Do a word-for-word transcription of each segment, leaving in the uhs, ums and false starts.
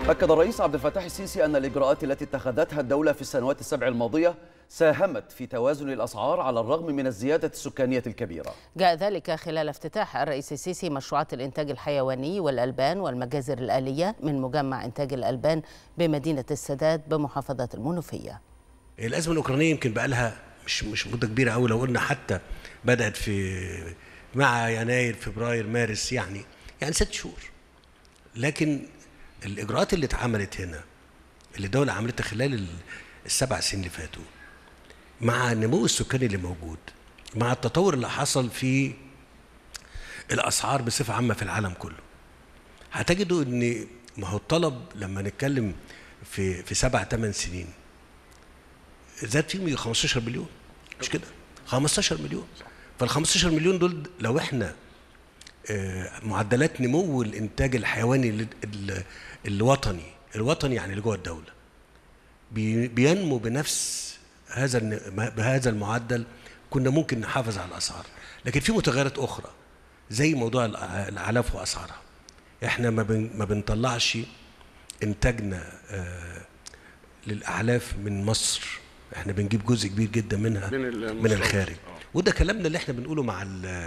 أكد الرئيس عبد الفتاح السيسي أن الإجراءات التي اتخذتها الدولة في السنوات السبع الماضية ساهمت في توازن الأسعار على الرغم من الزيادة السكانية الكبيرة. جاء ذلك خلال افتتاح الرئيس السيسي مشروعات الإنتاج الحيواني والألبان والمجازر الآلية من مجمع إنتاج الألبان بمدينة السادات بمحافظة المنوفية. الأزمة الأوكرانية يمكن بقى لها مش مش مدة كبيرة أوي، لو قلنا حتى بدأت في مع يناير فبراير مارس، يعني يعني ست شهور. لكن الإجراءات اللي اتعملت هنا اللي الدولة عملتها خلال السبع سنين اللي فاتوا، مع النمو السكاني اللي موجود، مع التطور اللي حصل في الأسعار بصفة عامة في العالم كله، هتجدوا إن ما هو الطلب لما نتكلم في في سبع ثمان سنين زاد فيهم خمستاشر مليون، مش كده؟ خمستاشر مليون. فال خمستاشر مليون دول لو احنا معدلات نمو الانتاج الحيواني الوطني الوطني يعني اللي جوه الدوله بينمو بنفس هذا بهذا المعدل، كنا ممكن نحافظ على الاسعار. لكن في متغيرات اخرى زي موضوع الاعلاف واسعارها. احنا ما ما بنطلعش انتاجنا للاعلاف من مصر، احنا بنجيب جزء كبير جدا منها من, من الخارج. وده كلامنا اللي احنا بنقوله مع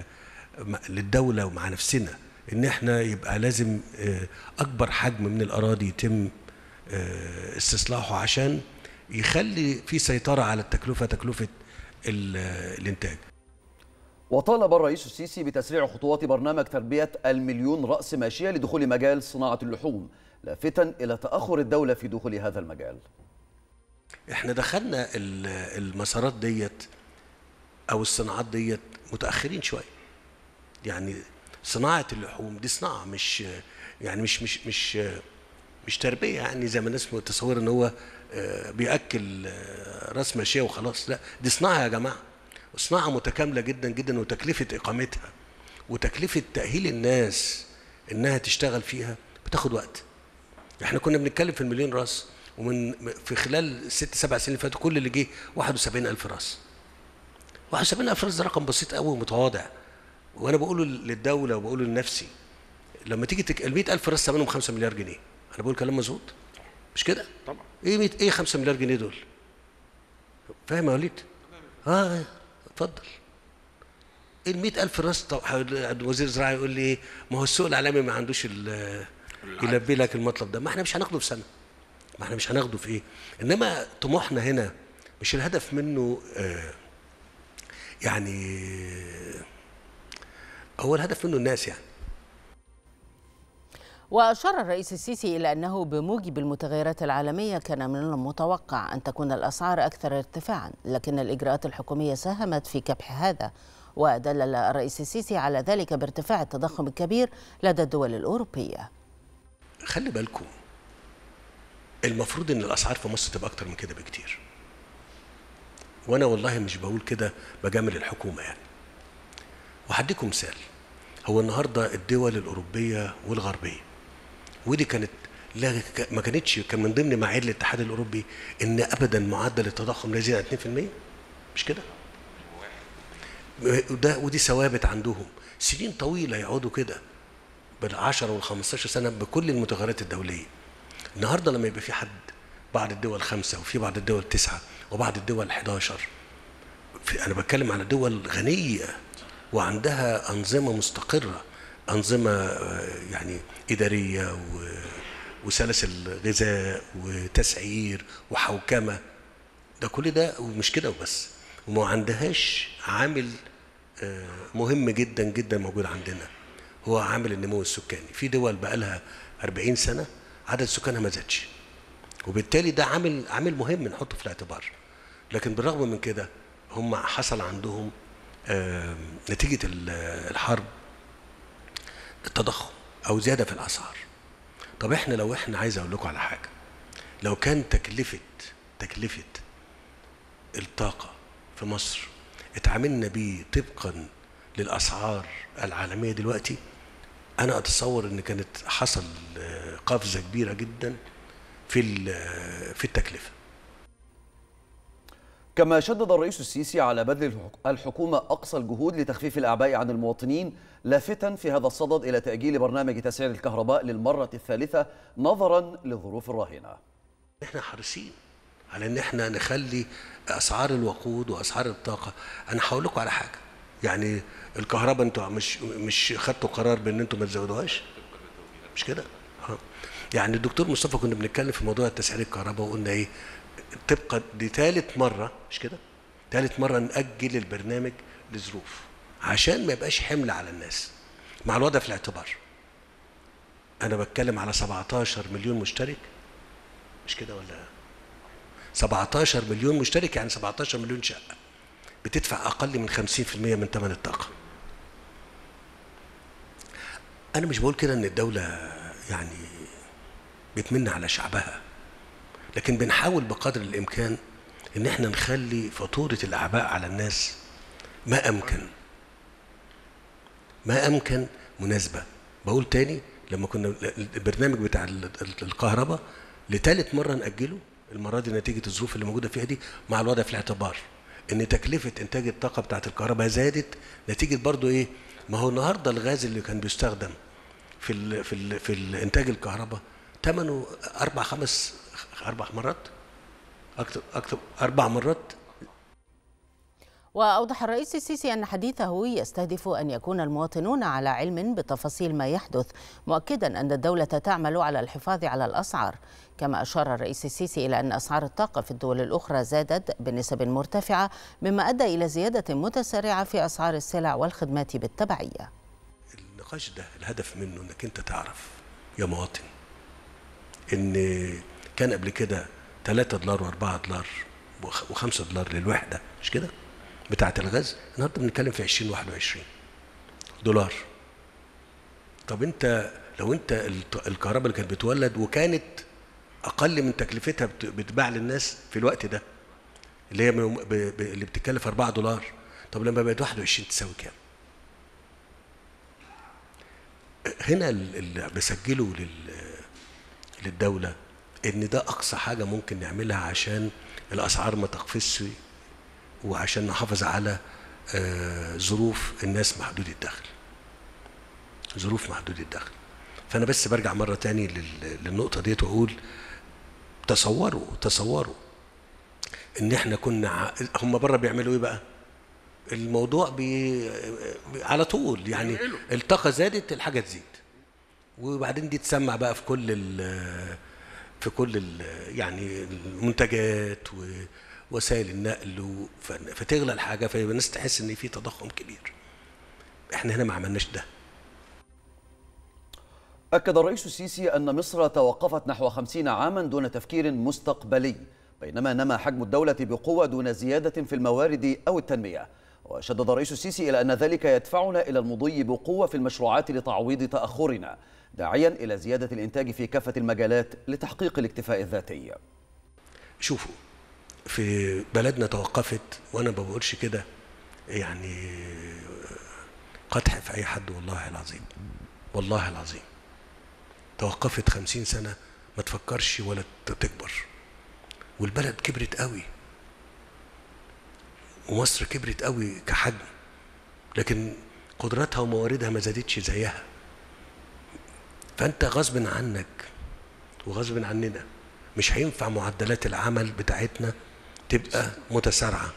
للدولة ومع نفسنا، ان احنا يبقى لازم اكبر حجم من الاراضي يتم استصلاحه عشان يخلي في سيطرة على التكلفة تكلفة الانتاج. وطالب الرئيس السيسي بتسريع خطوات برنامج تربية المليون رأس ماشية لدخول مجال صناعة اللحوم، لافتا الى تأخر الدولة في دخول هذا المجال. احنا دخلنا المسارات ديت او الصناعات ديت متأخرين شوية. يعني صناعة اللحوم دي صناعة مش يعني مش مش مش مش تربية، يعني زي ما الناس متصورة ان هو بيأكل راس ماشية وخلاص. لا، دي صناعة يا جماعة، وصناعة متكاملة جدا جدا، وتكلفة إقامتها وتكلفة تأهيل الناس انها تشتغل فيها بتاخد وقت. احنا كنا بنتكلم في المليون راس، ومن في خلال ست سبع سنين اللي فاتوا كل اللي جه واحد وسبعين ألف راس. واحد وسبعين ألف راس ده رقم بسيط قوي ومتواضع، وانا بقوله للدوله وبقوله لنفسي. لما تيجي تك... ال مئة ألف راس ثمنهم خمسة مليار جنيه، انا بقول كلام مظبوط مش كده؟ طبعا. ايه مية... ايه خمسة مليار جنيه دول؟ فاهم يا وليد؟ اه اتفضل. ايه ال مئة ألف راس؟ طب وزير الزراعه يقول لي ايه؟ ما هو السوق العالمي ما عندوش ال... يلبي لك المطلب ده. ما احنا مش هناخده في سنه، ما احنا مش هناخده في ايه؟ انما طموحنا هنا مش الهدف منه آه يعني هو الهدف منه الناس يعني. وأشار الرئيس السيسي إلى أنه بموجب المتغيرات العالمية كان من المتوقع أن تكون الأسعار أكثر ارتفاعا، لكن الإجراءات الحكومية ساهمت في كبح هذا. ودلل الرئيس السيسي على ذلك بارتفاع التضخم الكبير لدى الدول الأوروبية. خلي بالكم، المفروض أن الأسعار في مصر تبقى أكتر من كده بكتير، وأنا والله مش بقول كده بجامل الحكومة يعني. وهديكم مثال. هو النهارده الدول الأوروبية والغربية، ودي كانت لا ما كانتش كان من ضمن معايير الاتحاد الأوروبي إن أبدا معدل التضخم لا يزيد عن اثنين في المئة، مش كده؟ وده ودي ثوابت عندهم سنين طويلة، يقعدوا كده بالعشرة والخمستاشر سنة بكل المتغيرات الدولية. النهارده لما يبقى في حد بعض الدول خمسة وفي بعض الدول تسعة وبعض الدول حداشر، أنا بتكلم على دول غنية وعندها أنظمة مستقرة، أنظمة يعني إدارية وسلاسل غذاء وتسعير وحوكمة، ده كل ده ومش كده وبس، وما عندهاش عامل مهم جدا جدا موجود عندنا، هو عامل النمو السكاني. في دول بقى لها أربعين سنة عدد سكانها ما زادش، وبالتالي ده عامل عامل مهم نحطه في الاعتبار. لكن بالرغم من كده هم حصل عندهم آه نتيجة الحرب التضخم أو زيادة في الأسعار. طب احنا لو احنا عايز أقول لكم على حاجة، لو كان تكلفة تكلفة الطاقة في مصر اتعاملنا بيه طبقا للأسعار العالمية دلوقتي، أنا أتصور إن كانت حصل قفزة كبيرة جدا في في التكلفة. كما شدد الرئيس السيسي على بذل الحكومة أقصى الجهود لتخفيف الأعباء عن المواطنين، لافتا في هذا الصدد إلى تأجيل برنامج تسعير الكهرباء للمرة الثالثة نظرا للظروف الراهنة. احنا حريصين على ان احنا نخلي اسعار الوقود واسعار الطاقه. انا هقول لكم على حاجه، يعني الكهرباء انتوا مش مش خدتوا قرار بان انتوا ما تزودوهاش، مش كده؟ اه يعني الدكتور مصطفى كنا بنتكلم في موضوع تسعير الكهرباء وقلنا ايه، تبقى دي ثالث مره، مش كده؟ ثالث مره ناجل البرنامج لظروف عشان ما يبقاش حمل على الناس. مع الوضع في الاعتبار انا بتكلم على سبعتاشر مليون مشترك، مش كده ولا؟ سبعتاشر مليون مشترك، يعني سبعتاشر مليون شقه بتدفع اقل من خمسين في المية من ثمن الطاقه. انا مش بقول كده ان الدوله يعني بتمن على شعبها، لكن بنحاول بقدر الامكان ان احنا نخلي فاتوره الاعباء على الناس ما امكن ما امكن مناسبه. بقول تاني، لما كنا البرنامج بتاع الكهرباء لثالث مره ناجله المره دي نتيجه الظروف اللي موجوده فيها دي، مع الوضع في الاعتبار ان تكلفه انتاج الطاقه بتاعه الكهرباء زادت نتيجه برضو ايه، ما هو النهارده الغاز اللي كان بيستخدم في ال في ال في الانتاج الكهرباء ثمنه اربع خمس اربع مرات اكثر اكثر اربع مرات. وأوضح الرئيس السيسي أن حديثه يستهدف أن يكون المواطنون على علم بتفاصيل ما يحدث، مؤكدا أن الدولة تعمل على الحفاظ على الأسعار. كما أشار الرئيس السيسي إلى أن أسعار الطاقة في الدول الأخرى زادت بنسب مرتفعة، مما أدى إلى زيادة متسارعة في أسعار السلع والخدمات بالتبعية. النقاش ده الهدف منه أنك أنت تعرف يا مواطن إن كان قبل كده ثلاثة دولار وأربعة دولار وخمسة دولار للوحدة، مش كده؟ بتاعة الغاز. النهارده بنتكلم في عشرين واحد وعشرين دولار. طب انت لو انت الكهرباء اللي كانت بتولد وكانت اقل من تكلفتها بتباع للناس في الوقت ده اللي هي اللي بتتكلف أربعة دولار، طب لما بقت واحد وعشرين تساوي كام؟ هنا اللي بسجله للدولة ان ده اقصى حاجة ممكن نعملها عشان الاسعار ما تقفزش وعشان نحافظ على ظروف الناس محدود الدخل، ظروف محدود الدخل. فأنا بس برجع مرة تاني للنقطة ديت وأقول تصوروا تصوروا إن إحنا كنا هم بره بيعملوا إيه بقى؟ الموضوع بي على طول يعني الطاقة زادت الحاجة تزيد، وبعدين دي تسمع بقى في كل ال في كل ال يعني المنتجات ووسائل النقل، فتغلى الحاجة فيبقى الناس تحس إن في تضخم كبير. إحنا هنا ما عملناش ده. أكد الرئيس السيسي أن مصر توقفت نحو خمسين عاما دون تفكير مستقبلي، بينما نما حجم الدولة بقوة دون زيادة في الموارد أو التنمية. وشدد الرئيس السيسي إلى أن ذلك يدفعنا إلى المضي بقوة في المشروعات لتعويض تأخرنا، داعيا إلى زيادة الإنتاج في كافة المجالات لتحقيق الاكتفاء الذاتي. شوفوا، في بلدنا توقفت، وأنا ما بقولش كده يعني قدح في أي حد، والله العظيم والله العظيم توقفت خمسين سنة ما تفكرش ولا تكبر، والبلد كبرت قوي ومصر كبرت قوي كحجم، لكن قدراتها ومواردها ما زادتش زيها. فأنت غصب عنك وغصب عننا مش هينفع معدلات العمل بتاعتنا تبقى متسارعة،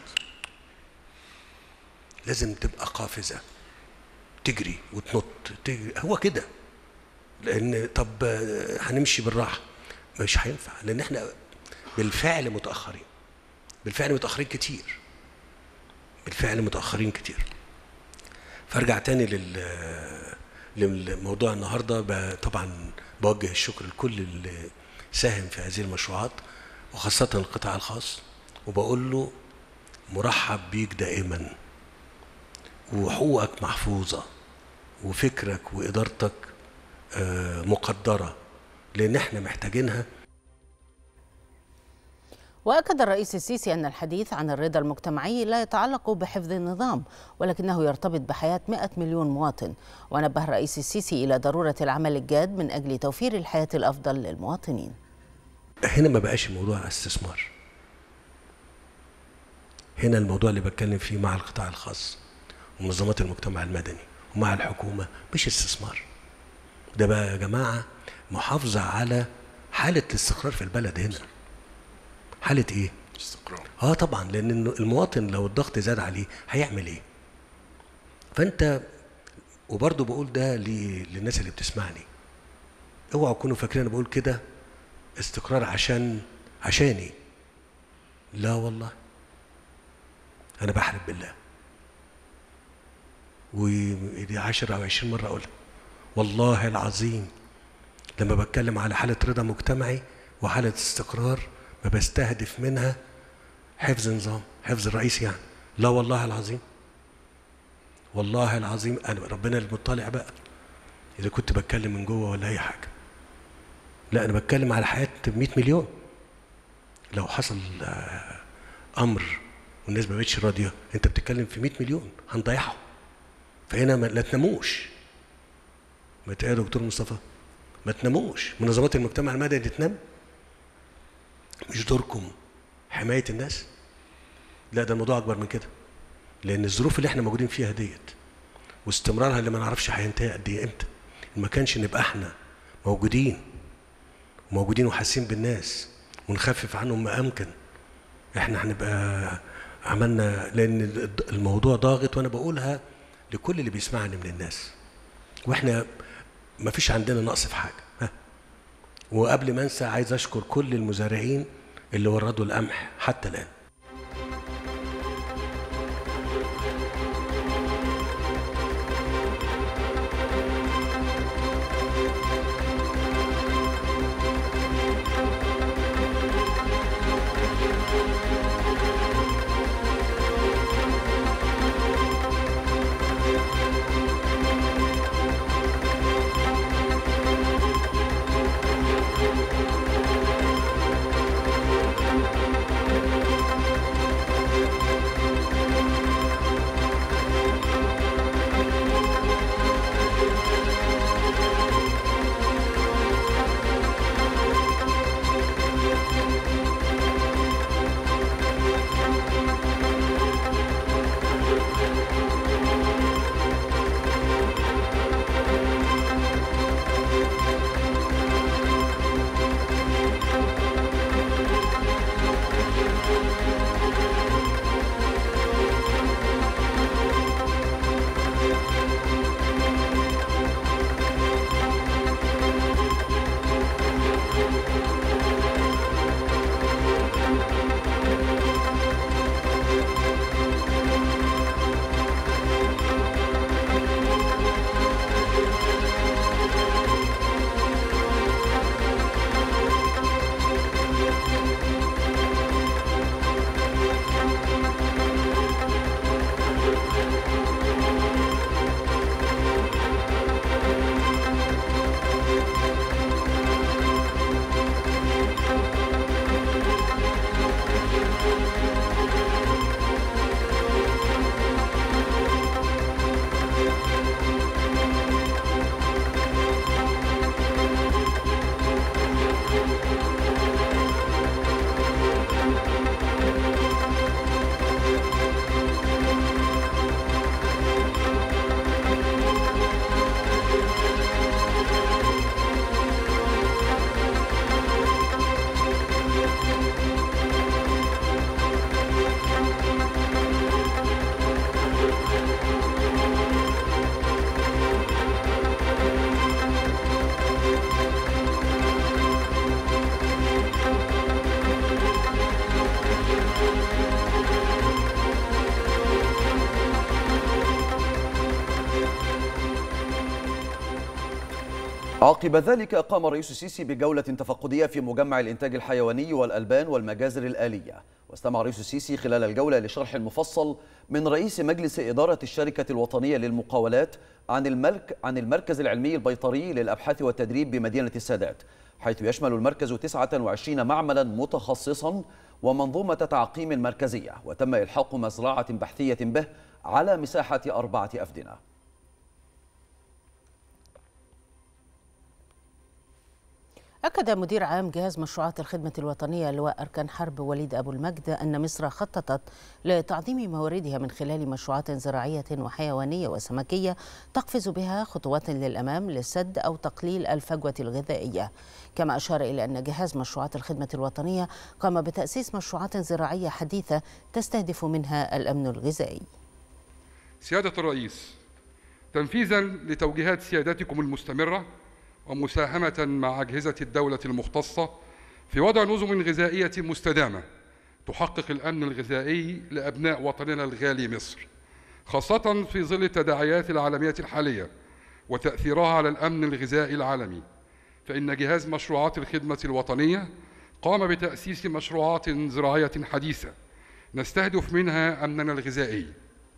لازم تبقى قافزة تجري وتنط تجري. هو كده، لأن طب هنمشي بالراحة مش هينفع، لأن احنا بالفعل متأخرين، بالفعل متأخرين كتير، بالفعل متأخرين كتير. فارجع تاني لل للموضوع النهارده. طبعا بوجه الشكر لكل اللي ساهم في هذه المشروعات وخاصة القطاع الخاص، وبقول له مرحب بيك دائما، وحقوقك محفوظة، وفكرك وإدارتك مقدرة، لأن احنا محتاجينها. وأكد الرئيس السيسي أن الحديث عن الرضا المجتمعي لا يتعلق بحفظ النظام، ولكنه يرتبط بحياة مئة مليون مواطن. ونبه الرئيس السيسي إلى ضرورة العمل الجاد من أجل توفير الحياة الأفضل للمواطنين. هنا ما بقاش الموضوع استثمار، هنا الموضوع اللي بتكلم فيه مع القطاع الخاص ومنظمات المجتمع المدني ومع الحكومة مش استثمار، ده بقى يا جماعة محافظة على حالة الاستقرار في البلد. هنا حالة ايه؟ استقرار. اه طبعا، لان المواطن لو الضغط زاد عليه هيعمل ايه؟ فانت، وبرضه بقول ده للناس اللي بتسمعني، اوعوا تكونوا فاكرين انا بقول كده استقرار عشان عشاني، لا والله انا بحلف بالله، ودي عشر او عشرين مره اقولها، والله العظيم لما بتكلم على حاله رضا مجتمعي وحاله استقرار ما بستهدف منها حفظ نظام، حفظ الرئيس يعني، لا والله العظيم، والله العظيم انا ربنا المطلع بقى اذا كنت بتكلم من جوه ولا اي حاجه. لا انا بتكلم على حياه مئة مليون. لو حصل امر والناس ما بقتش راضيه، انت بتتكلم في مئة مليون هنضيعهم. فهنا ما لا تناموش. ما تقول يا دكتور مصطفى ما تناموش، منظمات المجتمع المدني تنام؟ مش دوركم حمايه الناس؟ لا ده الموضوع اكبر من كده، لان الظروف اللي احنا موجودين فيها ديت واستمرارها اللي ما نعرفش هينتهي قد ايه امتى، ما كانش نبقى احنا موجودين موجودين وحاسين بالناس ونخفف عنهم ما امكن، احنا هنبقى عملنا، لان الموضوع ضاغط، وانا بقولها لكل اللي بيسمعني من الناس، واحنا ما فيش عندنا نقص في حاجه. ها. وقبل ما انسى عايز اشكر كل المزارعين اللي وردوا القمح حتى الان. عقب ذلك قام الرئيس السيسي بجولة تفقدية في مجمع الإنتاج الحيواني والألبان والمجازر الآلية، واستمع الرئيس السيسي خلال الجولة لشرح مفصل من رئيس مجلس إدارة الشركة الوطنية للمقاولات عن الملك عن المركز العلمي البيطري للأبحاث والتدريب بمدينة السادات، حيث يشمل المركز تسعة وعشرين معملا متخصصا ومنظومة تعقيم مركزية، وتم إلحاق مزرعة بحثية به على مساحة أربعة أفدنة. أكد مدير عام جهاز مشروعات الخدمة الوطنية لواء أركان حرب وليد أبو المجد أن مصر خططت لتعظيم مواردها من خلال مشروعات زراعية وحيوانية وسمكية تقفز بها خطوات للأمام لسد أو تقليل الفجوة الغذائية. كما أشار إلى أن جهاز مشروعات الخدمة الوطنية قام بتأسيس مشروعات زراعية حديثة تستهدف منها الأمن الغذائي. سيادة الرئيس، تنفيذا لتوجيهات سيادتكم المستمرة ومساهمة مع أجهزة الدولة المختصة في وضع نظم غذائية مستدامة تحقق الأمن الغذائي لأبناء وطننا الغالي مصر، خاصة في ظل التداعيات العالمية الحالية وتأثيرها على الأمن الغذائي العالمي، فإن جهاز مشروعات الخدمة الوطنية قام بتأسيس مشروعات زراعية حديثة نستهدف منها أمننا الغذائي.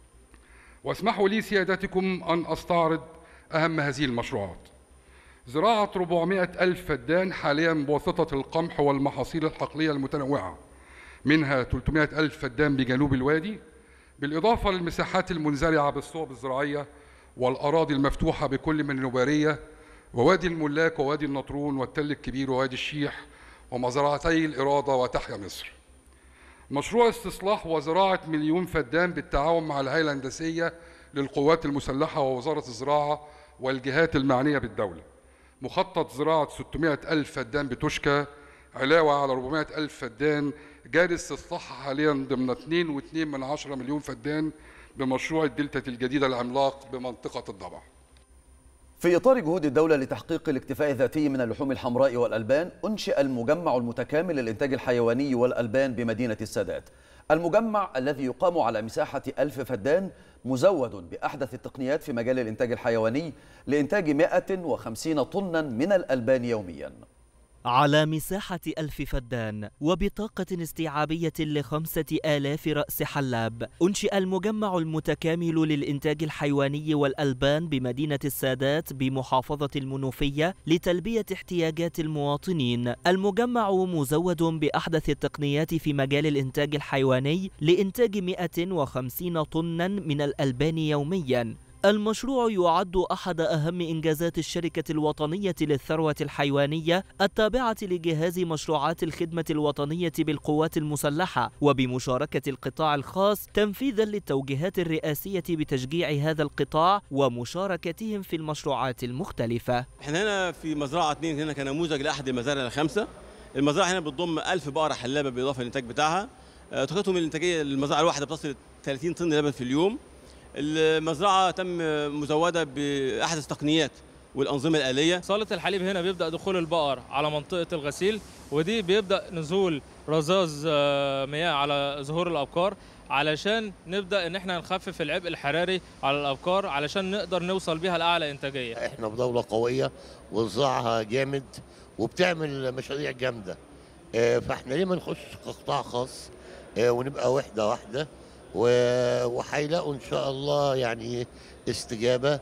واسمحوا لي سيادتكم أن أستعرض أهم هذه المشروعات. زراعة أربعمائة ألف فدان حاليا بواسطة القمح والمحاصيل الحقلية المتنوعة، منها ثلاثمائة ألف فدان بجنوب الوادي، بالإضافة للمساحات المنزرعة بالصوب الزراعية والأراضي المفتوحة بكل من النبارية ووادي الملاك ووادي النطرون والتل الكبير ووادي الشيح ومزرعتي الإرادة وتحيا مصر. مشروع استصلاح وزراعة مليون فدان بالتعاون مع الهيئة الهندسية للقوات المسلحة ووزارة الزراعة والجهات المعنية بالدولة. مخطط زراعة ستمائة ألف فدان بتوشكا علاوة على أربعمائة ألف فدان جاري استصلاحها حاليا ضمن اثنين فاصلة اثنين من عشرة مليون فدان بمشروع الدلتا الجديدة العملاق بمنطقة الضبع. في إطار جهود الدولة لتحقيق الاكتفاء الذاتي من اللحوم الحمراء والألبان، أنشئ المجمع المتكامل للإنتاج الحيواني والألبان بمدينة السادات. المجمع الذي يقام على مساحة ألف فدان مزود بأحدث التقنيات في مجال الإنتاج الحيواني لإنتاج مائة وخمسين طنا من الألبان يومياً. على مساحة ألف فدان وبطاقة استيعابية لخمسة آلاف رأس حلاب، أنشئ المجمع المتكامل للإنتاج الحيواني والألبان بمدينة السادات بمحافظة المنوفية لتلبية احتياجات المواطنين. المجمع مزود بأحدث التقنيات في مجال الإنتاج الحيواني لإنتاج مائة وخمسين طنا من الألبان يومياً. المشروع يعد أحد أهم إنجازات الشركة الوطنية للثروة الحيوانية التابعة لجهاز مشروعات الخدمة الوطنية بالقوات المسلحة، وبمشاركة القطاع الخاص تنفيذا للتوجيهات الرئاسية بتشجيع هذا القطاع ومشاركتهم في المشروعات المختلفة. احنا هنا في مزرعة اثنين هنا كنموذج لأحد المزارع الخمسة. المزرعة هنا بتضم ألف بقرة حلابة بالإضافة للإنتاج بتاعها. طاقتهم الإنتاجية للمزرعة الواحدة بتصل ثلاثين طن لبن في اليوم. المزرعة تم مزودة بأحدث التقنيات والأنظمة الآلية. صالة الحليب هنا بيبدأ دخول البقر على منطقة الغسيل، ودي بيبدأ نزول رذاذ مياه على ظهور الأبقار علشان نبدأ إن احنا نخفف العبء الحراري على الأبقار علشان نقدر نوصل بيها لأعلى إنتاجية. احنا في دولة قوية وزراعها جامد وبتعمل مشاريع جامدة، فاحنا ليه ما نخش كقطاع خاص ونبقى وحدة واحدة وهيلاقوا ان شاء الله يعني استجابه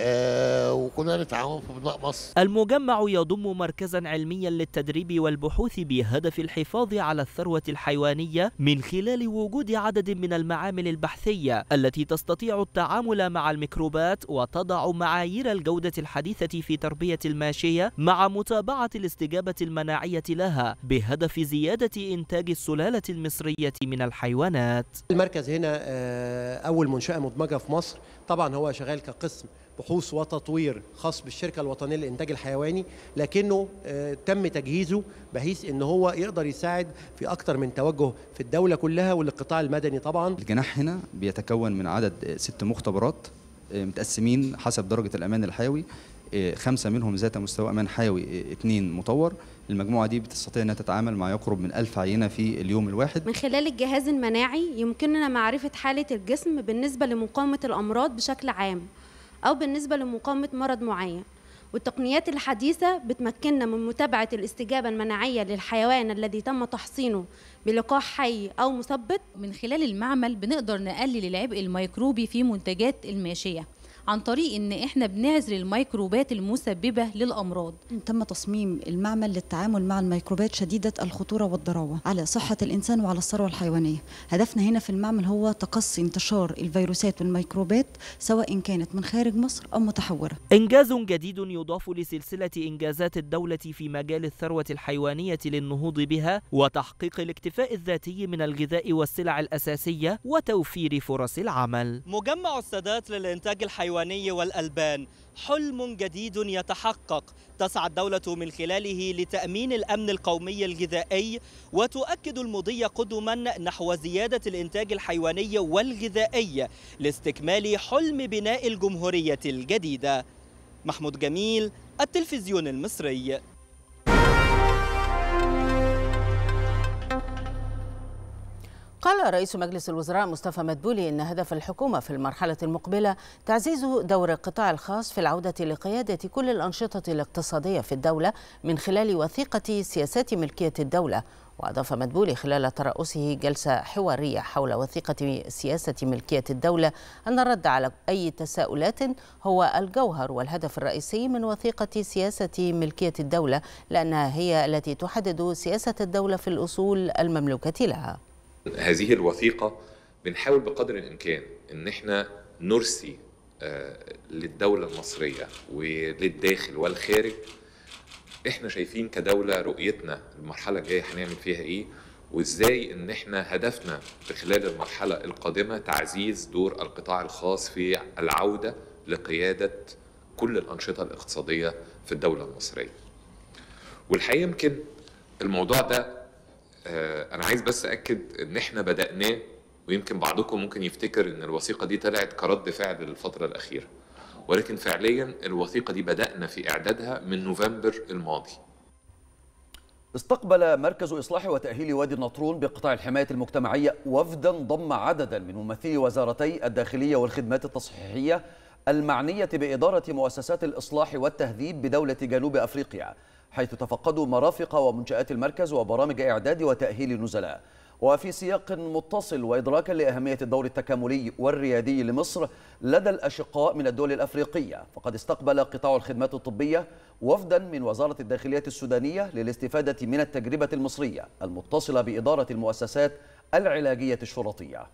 آه وكنا نتعاون في بناء مصر. المجمع يضم مركزا علميا للتدريب والبحوث بهدف الحفاظ على الثروة الحيوانية من خلال وجود عدد من المعامل البحثية التي تستطيع التعامل مع الميكروبات وتضع معايير الجودة الحديثة في تربية الماشية مع متابعة الاستجابة المناعية لها بهدف زيادة إنتاج السلالة المصرية من الحيوانات. المركز هنا أول منشأة مدمجة في مصر، طبعا هو شغال كقسم بحوث وتطوير خاص بالشركة الوطنية للإنتاج الحيواني، لكنه تم تجهيزه بحيث ان هو يقدر يساعد في اكتر من توجه في الدولة كلها والقطاع المدني. طبعا الجناح هنا بيتكون من عدد ست مختبرات متقسمين حسب درجة الأمان الحيوي، خمسة منهم ذات مستوى أمان حيوي، اثنين مطور. المجموعة دي بتستطيع أنها تتعامل مع يقرب من ألف عينة في اليوم الواحد. من خلال الجهاز المناعي يمكننا معرفة حالة الجسم بالنسبة لمقاومة الأمراض بشكل عام أو بالنسبة لمقاومة مرض معين، والتقنيات الحديثة بتمكننا من متابعة الاستجابة المناعية للحيوان الذي تم تحصينه بلقاح حي أو مثبط. من خلال المعمل بنقدر نقلل العبء الميكروبي في منتجات الماشية، عن طريق ان احنا بنعزل الميكروبات المسببه للامراض. تم تصميم المعمل للتعامل مع الميكروبات شديده الخطوره والضراوه على صحه الانسان وعلى الثروه الحيوانيه. هدفنا هنا في المعمل هو تقصي انتشار الفيروسات والميكروبات سواء كانت من خارج مصر او متحوره. انجاز جديد يضاف لسلسله انجازات الدوله في مجال الثروه الحيوانيه للنهوض بها وتحقيق الاكتفاء الذاتي من الغذاء والسلع الاساسيه وتوفير فرص العمل. مجمع السادات للإنتاج الحيواني والألبان حلم جديد يتحقق تسعى الدولة من خلاله لتأمين الأمن القومي الغذائي، وتؤكد المضي قدما نحو زيادة الإنتاج الحيواني والغذائي لاستكمال حلم بناء الجمهورية الجديدة. محمود جميل، التلفزيون المصري. قال رئيس مجلس الوزراء مصطفى مدبولي إن هدف الحكومة في المرحلة المقبلة تعزيز دور القطاع الخاص في العودة لقيادة كل الأنشطة الاقتصادية في الدولة من خلال وثيقة سياسات ملكية الدولة. وأضاف مدبولي خلال ترأسه جلسة حوارية حول وثيقة سياسة ملكية الدولة أن الرد على أي تساؤلات هو الجوهر والهدف الرئيسي من وثيقة سياسة ملكية الدولة، لأنها هي التي تحدد سياسة الدولة في الأصول المملوكة لها. هذه الوثيقة بنحاول بقدر الإمكان إن احنا نرسي للدولة المصرية وللداخل والخارج احنا شايفين كدولة رؤيتنا المرحلة الجاية هنعمل فيها ايه، وازاي ان احنا هدفنا في خلال المرحلة القادمة تعزيز دور القطاع الخاص في العودة لقيادة كل الأنشطة الاقتصادية في الدولة المصرية. والحقيقة يمكن الموضوع ده أنا عايز بس أكد إن إحنا بدأناه، ويمكن بعضكم ممكن يفتكر إن الوثيقة دي طلعت كرد فعل للفترة الأخيرة، ولكن فعليا الوثيقة دي بدأنا في إعدادها من نوفمبر الماضي. استقبل مركز إصلاح وتأهيل وادي النطرون بقطاع الحماية المجتمعية وفدا ضم عددا من ممثلي وزارتي الداخلية والخدمات التصحيحية المعنية بإدارة مؤسسات الإصلاح والتهذيب بدولة جنوب أفريقيا، حيث تفقدوا مرافق ومنشآت المركز وبرامج إعداد وتأهيل النزلاء. وفي سياق متصل وإدراكا لأهمية الدور التكاملي والريادي لمصر لدى الأشقاء من الدول الأفريقية، فقد استقبل قطاع الخدمات الطبية وفدا من وزارة الداخلية السودانية للاستفادة من التجربة المصرية المتصلة بإدارة المؤسسات العلاجية الشرطية.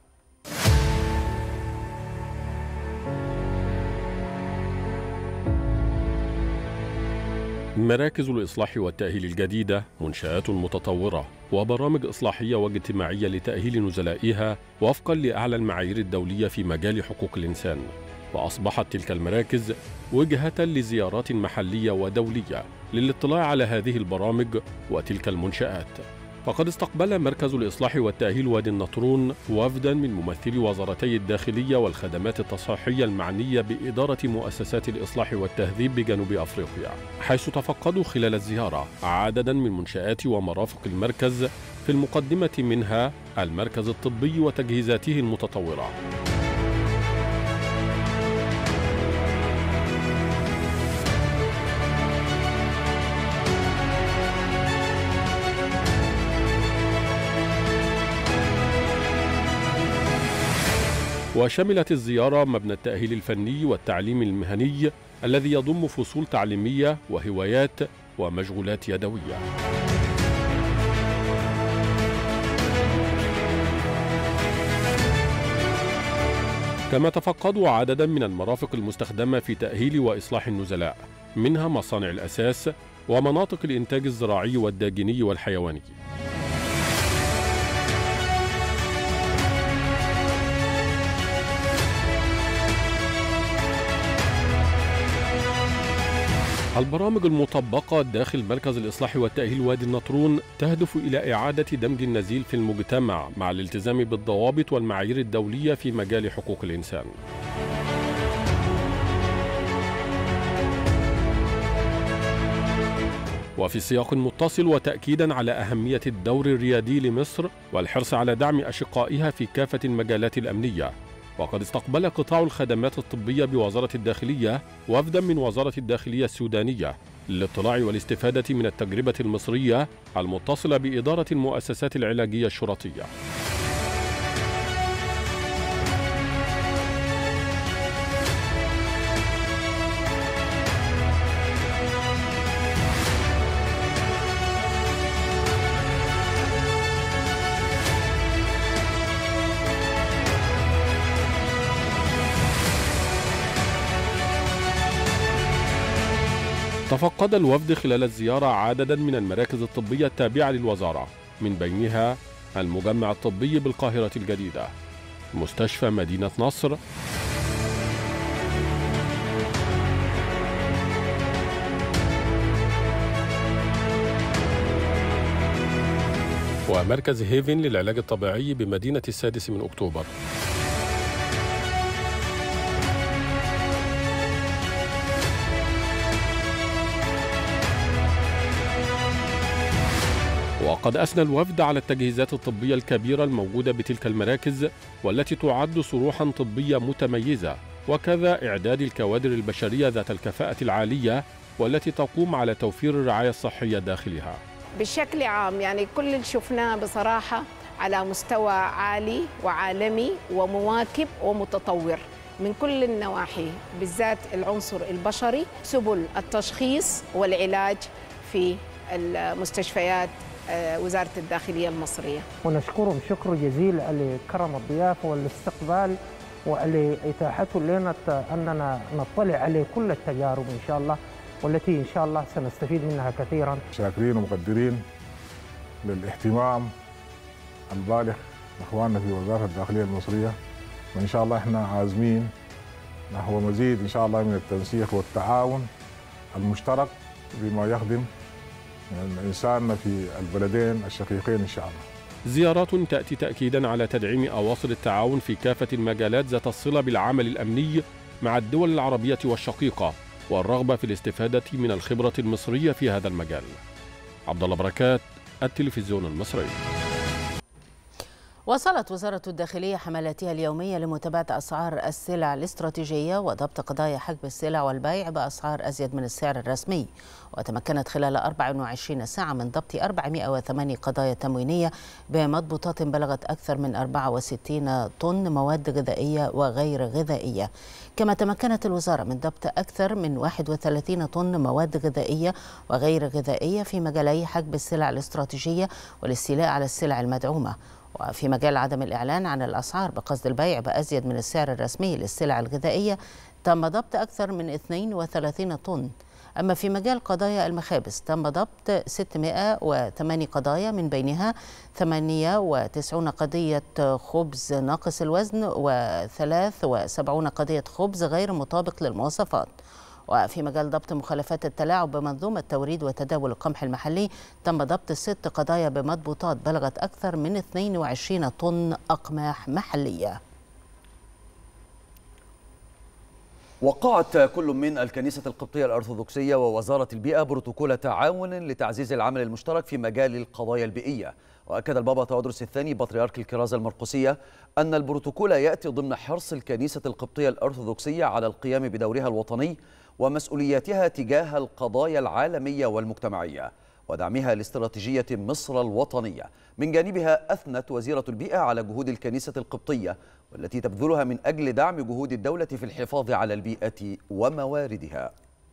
مراكز الإصلاح والتأهيل الجديدة منشآت متطورة وبرامج إصلاحية واجتماعية لتأهيل نزلائها وفقا لأعلى المعايير الدولية في مجال حقوق الإنسان، وأصبحت تلك المراكز وجهة لزيارات محلية ودولية للاطلاع على هذه البرامج وتلك المنشآت. فقد استقبل مركز الإصلاح والتأهيل وادي النطرون وفدا من ممثلي وزارتي الداخلية والخدمات التصحيحية المعنية بإدارة مؤسسات الإصلاح والتهذيب بجنوب أفريقيا، حيث تفقدوا خلال الزيارة عددا من منشآت ومرافق المركز، في المقدمة منها المركز الطبي وتجهيزاته المتطورة. وشملت الزيارة مبنى التأهيل الفني والتعليم المهني الذي يضم فصول تعليمية وهوايات ومشغولات يدوية. كما تفقدوا عددا من المرافق المستخدمة في تأهيل وإصلاح النزلاء، منها مصانع الأساس ومناطق الإنتاج الزراعي والداجني والحيواني. البرامج المطبقة داخل مركز الإصلاح والتأهيل وادي النطرون تهدف إلى إعادة دمج النزيل في المجتمع مع الالتزام بالضوابط والمعايير الدولية في مجال حقوق الإنسان. وفي سياق متصل وتأكيدا على أهمية الدور الريادي لمصر والحرص على دعم أشقائها في كافة المجالات الأمنية، وقد استقبل قطاع الخدمات الطبية بوزارة الداخلية وفدا من وزارة الداخلية السودانية للاطلاع والاستفادة من التجربة المصرية المتصلة بإدارة المؤسسات العلاجية الشرطية. تفقد الوفد خلال الزيارة عددا من المراكز الطبية التابعة للوزارة، من بينها المجمع الطبي بالقاهرة الجديدة، مستشفى مدينة نصر، ومركز هيفن للعلاج الطبيعي بمدينة السادس من أكتوبر. وقد أثنى الوفد على التجهيزات الطبية الكبيرة الموجودة بتلك المراكز والتي تعد صروحا طبية متميزة، وكذا إعداد الكوادر البشرية ذات الكفاءة العالية والتي تقوم على توفير الرعاية الصحية داخلها. بشكل عام يعني كل اللي شفناه بصراحة على مستوى عالي وعالمي ومواكب ومتطور من كل النواحي، بالذات العنصر البشري، سبل التشخيص والعلاج في المستشفيات وزارة الداخلية المصرية. ونشكرهم شكر جزيل على كرم الضيافة والاستقبال وعلى إتاحته لنا أننا نطلع على كل التجارب إن شاء الله، والتي إن شاء الله سنستفيد منها كثيرا. شاكرين ومقدرين للاهتمام البالغ إخواننا في وزارة الداخلية المصرية، وإن شاء الله إحنا عازمين نحو مزيد إن شاء الله من التنسيق والتعاون المشترك بما يخدم إنساننا في البلدين الشقيقين إن شاء الله. زيارات تأتي تأكيدا على تدعيم أواصر التعاون في كافة المجالات ذات الصلة بالعمل الأمني مع الدول العربية والشقيقة، والرغبة في الاستفادة من الخبرة المصرية في هذا المجال. عبد الله بركات، التلفزيون المصري. واصلت وزارة الداخلية حملاتها اليومية لمتابعة أسعار السلع الاستراتيجية وضبط قضايا حجب السلع والبيع بأسعار أزيد من السعر الرسمي، وتمكنت خلال أربع وعشرين ساعة من ضبط أربعمائة وثمانية قضايا تموينية بمضبوطات بلغت أكثر من أربعة وستين طن مواد غذائية وغير غذائية. كما تمكنت الوزارة من ضبط أكثر من واحد وثلاثين طن مواد غذائية وغير غذائية في مجالي حجب السلع الاستراتيجية والاستيلاء على السلع المدعومة. وفي مجال عدم الإعلان عن الأسعار بقصد البيع بأزيد من السعر الرسمي للسلع الغذائية تم ضبط أكثر من اثنين وثلاثين طن. أما في مجال قضايا المخابز تم ضبط ستمائة وثمانية قضايا، من بينها ثمانية وتسعين قضية خبز ناقص الوزن وثلاث وسبعين قضية خبز غير مطابق للمواصفات. وفي مجال ضبط مخالفات التلاعب بمنظومة توريد وتداول القمح المحلي تم ضبط ست قضايا بمضبوطات بلغت أكثر من اثنين وعشرين طن أقماح محلية. وقعت كل من الكنيسة القبطية الأرثوذكسية ووزارة البيئة بروتوكول تعاون لتعزيز العمل المشترك في مجال القضايا البيئية. وأكد البابا تودروس الثاني بطريرك الكرازة المرقسية أن البروتوكول يأتي ضمن حرص الكنيسة القبطية الأرثوذكسية على القيام بدورها الوطني ومسؤولياتها تجاه القضايا العالمية والمجتمعية ودعمها لاستراتيجية مصر الوطنية. من جانبها أثنت وزيرة البيئة على جهود الكنيسة القبطية والتي تبذلها من أجل دعم جهود الدولة في الحفاظ على البيئة ومواردها.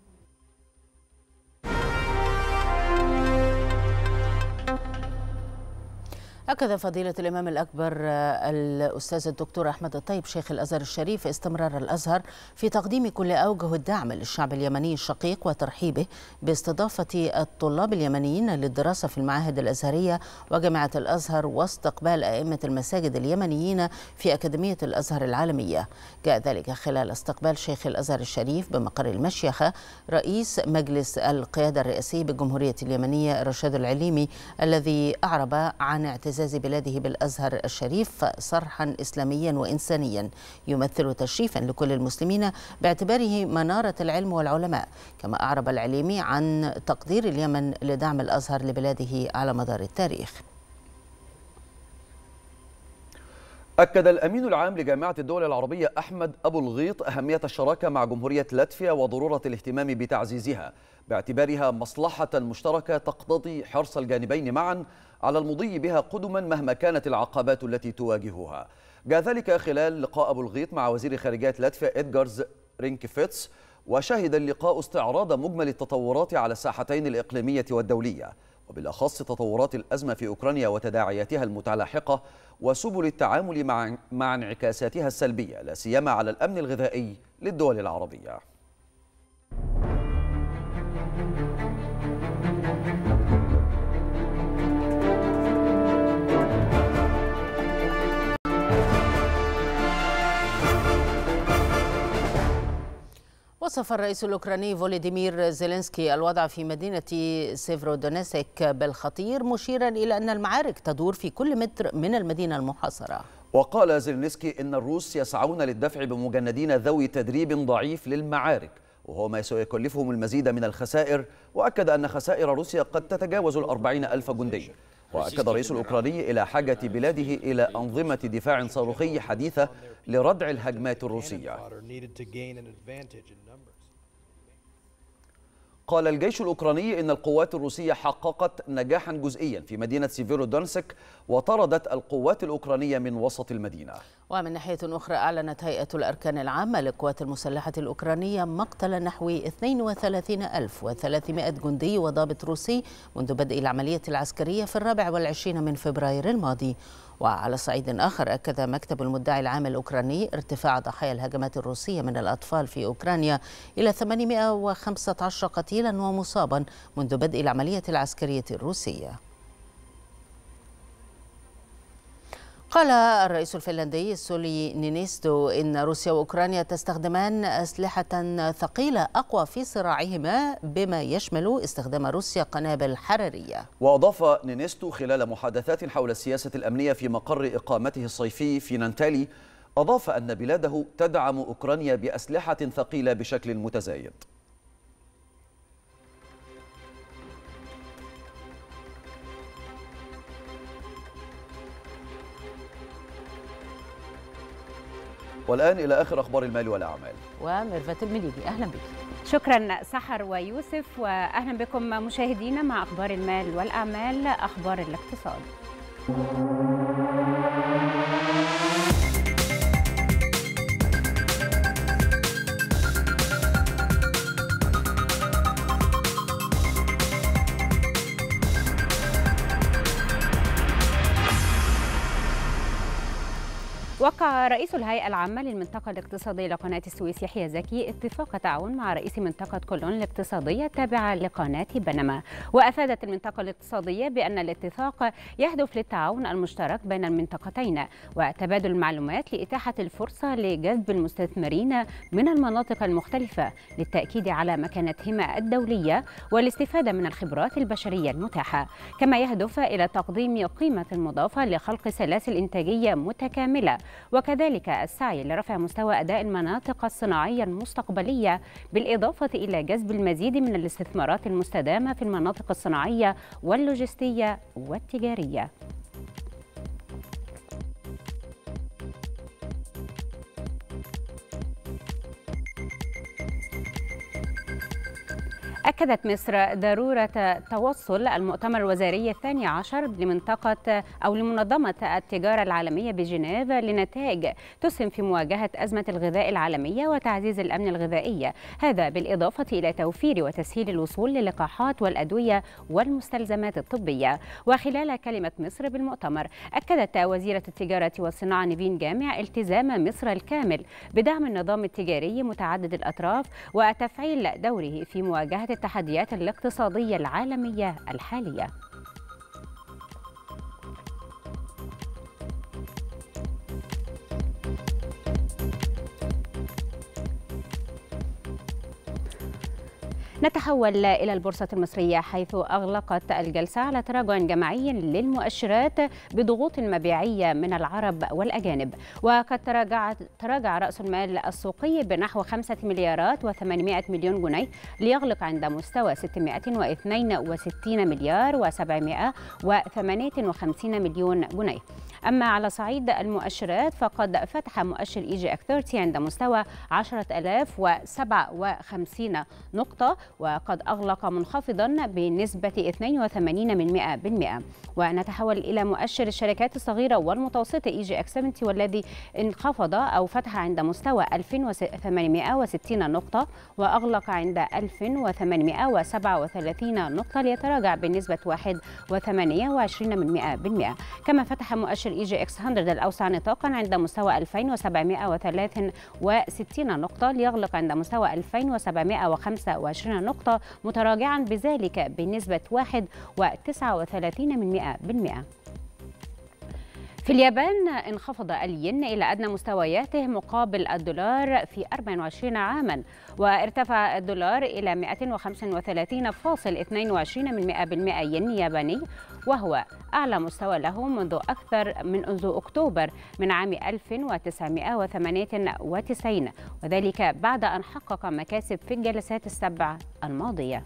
أكد فضيلة الإمام الأكبر الأستاذ الدكتور أحمد الطيب شيخ الأزهر الشريف استمرار الأزهر في تقديم كل أوجه الدعم للشعب اليمني الشقيق وترحيبه باستضافة الطلاب اليمنيين للدراسة في المعاهد الأزهرية وجامعة الأزهر واستقبال أئمة المساجد اليمنيين في أكاديمية الأزهر العالمية. جاء ذلك خلال استقبال شيخ الأزهر الشريف بمقر المشيخة رئيس مجلس القيادة الرئاسي بالجمهورية اليمنية رشاد العليمي، الذي أعرب عن اعتزاز اعتزاز بلاده بالأزهر الشريف صرحا إسلاميا وإنسانيا يمثل تشريفا لكل المسلمين باعتباره منارة العلم والعلماء. كما أعرب العليمي عن تقدير اليمن لدعم الأزهر لبلاده على مدار التاريخ. أكد الأمين العام لجامعة الدول العربية أحمد أبو الغيط أهمية الشراكة مع جمهورية لاتفيا وضرورة الاهتمام بتعزيزها باعتبارها مصلحة مشتركة تقتضي حرص الجانبين معا على المضي بها قدما مهما كانت العقبات التي تواجهها. جاء ذلك خلال لقاء أبو الغيط مع وزير خارجية لاتفيا إدغارز رينكفيتس، وشهد اللقاء استعراض مجمل التطورات على الساحتين الإقليمية والدولية، وبالأخص تطورات الأزمة في أوكرانيا وتداعياتها المتلاحقة وسبل التعامل مع مع انعكاساتها السلبية لا سيما على الأمن الغذائي للدول العربية. وصف الرئيس الأوكراني فولوديمير زيلينسكي الوضع في مدينة سيفرودونيسك بالخطير، مشيرا إلى أن المعارك تدور في كل متر من المدينة المحاصرة. وقال زيلينسكي إن الروس يسعون للدفع بمجندين ذوي تدريب ضعيف للمعارك، وهو ما سيكلفهم المزيد من الخسائر، وأكد أن خسائر روسيا قد تتجاوز الأربعين ألف جندي. وأكد الرئيس الأوكراني إلى حاجة بلاده إلى أنظمة دفاع صاروخي حديثة لردع الهجمات الروسية. قال الجيش الأوكراني إن القوات الروسية حققت نجاحا جزئيا في مدينة سيفيرودونسك وطردت القوات الأوكرانية من وسط المدينة. ومن ناحية أخرى أعلنت هيئة الأركان العامة للقوات المسلحة الأوكرانية مقتل نحو اثنين وثلاثين ألف وثلاثمائة جندي وضابط روسي منذ بدء العملية العسكرية في الرابع والعشرين من فبراير الماضي. وعلى صعيد آخر أكد مكتب المدعي العام الأوكراني ارتفاع ضحايا الهجمات الروسية من الأطفال في أوكرانيا إلى ثمانمائة وخمسة عشر قتيلا ومصابا منذ بدء العملية العسكرية الروسية. قال الرئيس الفنلندي سولي نينيستو إن روسيا وأوكرانيا تستخدمان أسلحة ثقيلة أقوى في صراعهما، بما يشمل استخدام روسيا قنابل حرارية. وأضاف نينيستو خلال محادثات حول السياسة الأمنية في مقر إقامته الصيفي في نانتالي، أضاف أن بلاده تدعم أوكرانيا بأسلحة ثقيلة بشكل متزايد. والآن إلى آخر أخبار المال والأعمال. وميرفت المليجي، أهلا بك. شكرا سحر ويوسف، وأهلا بكم مشاهدينا مع أخبار المال والأعمال. أخبار الاقتصاد. وقع رئيس الهيئة العامة للمنطقة الاقتصادية لقناة السويس يحيى زكي اتفاق تعاون مع رئيس منطقة كولون الاقتصادية التابعة لقناة بنما. وأفادت المنطقة الاقتصادية بأن الاتفاق يهدف للتعاون المشترك بين المنطقتين وتبادل المعلومات لإتاحة الفرصة لجذب المستثمرين من المناطق المختلفة للتأكيد على مكانتهما الدولية والاستفادة من الخبرات البشرية المتاحة، كما يهدف إلى تقديم قيمة مضافة لخلق سلاسل إنتاجية متكاملة، وكذلك السعي لرفع مستوى أداء المناطق الصناعية المستقبلية، بالإضافة إلى جذب المزيد من الاستثمارات المستدامة في المناطق الصناعية واللوجستية والتجارية. أكدت مصر ضرورة توصل المؤتمر الوزاري الثاني عشر لمنطقة أو لمنظمة التجارة العالمية بجنيف لنتائج تسهم في مواجهة أزمة الغذاء العالمية وتعزيز الأمن الغذائي، هذا بالإضافة إلى توفير وتسهيل الوصول للقاحات والأدوية والمستلزمات الطبية. وخلال كلمة مصر بالمؤتمر أكدت وزيرة التجارة والصناعة نيفين جامع التزام مصر الكامل بدعم النظام التجاري متعدد الأطراف وتفعيل دوره في مواجهة التحديات الاقتصادية العالمية الحالية. نتحول إلى البورصة المصرية، حيث أغلقت الجلسة على تراجع جماعي للمؤشرات بضغوط مبيعية من العرب والأجانب. وقد تراجع تراجع رأس المال السوقي بنحو خمسة مليارات وثمانمائة مليون جنيه ليغلق عند مستوى ستمائة واثنين وستين مليار وسبعمائة وثمانية وخمسين مليون جنيه. أما على صعيد المؤشرات فقد فتح مؤشر إي جي إكس ثلاثين عند مستوى عشرة آلاف وسبعة وخمسين نقطة، وقد أغلق منخفضا بنسبة اثنين وثمانين بالمئة. ونتحول إلى مؤشر الشركات الصغيرة والمتوسطة إي جي إكس سبعين والذي انخفض أو فتح عند مستوى ألف وثمانمائة وستين نقطة وأغلق عند ألف وثمانمائة وسبعة وثلاثين نقطة ليتراجع بنسبة واحد وثمانية وعشرين بالمئة. كما فتح مؤشر إي جي إكس مئة الأوسع نطاقا عند مستوى ألفين وسبعمائة وثلاثة وستين نقطة ليغلق عند مستوى ألفين وسبعمائة وخمسة وعشرين نقطة متراجعا بذلك بنسبة واحد وتسعة وثلاثين بالمئة. في اليابان انخفض الين إلى أدنى مستوياته مقابل الدولار في أربع وعشرين عاما، وارتفع الدولار إلى مئتين وخمسة وثلاثين فاصل اثنين وعشرين بالمئة ين ياباني، وهو أعلى مستوى له منذ أكثر من منذ أكتوبر من عام ألف وتسعمئة وثمانية وتسعين، وذلك بعد أن حقق مكاسب في الجلسات السبع الماضية.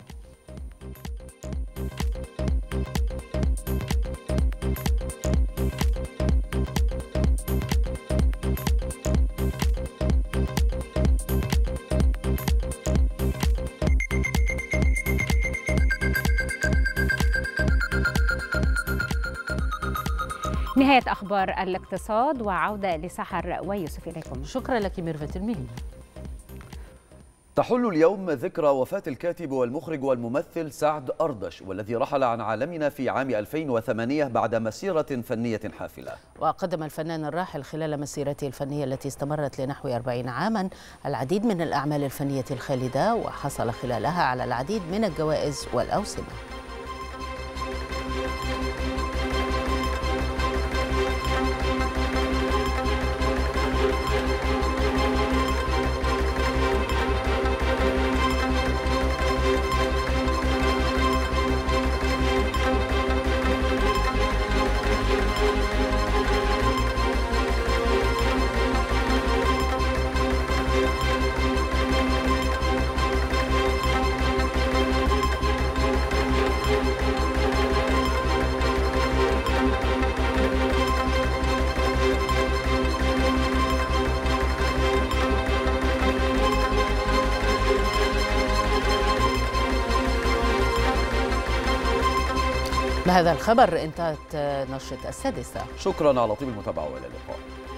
نهاية أخبار الاقتصاد، وعودة لسحر ويوسف إليكم. شكرا لك ميرفت المليني. تحل اليوم ذكرى وفاة الكاتب والمخرج والممثل سعد أردش، والذي رحل عن عالمنا في عام ألفين وثمانية بعد مسيرة فنية حافلة. وقدم الفنان الراحل خلال مسيرته الفنية التي استمرت لنحو أربعين عاما العديد من الأعمال الفنية الخالدة، وحصل خلالها على العديد من الجوائز والأوسمة. بهذا الخبر انتهت نشرة السادسة. شكرا على طيب المتابعة والى اللقاء.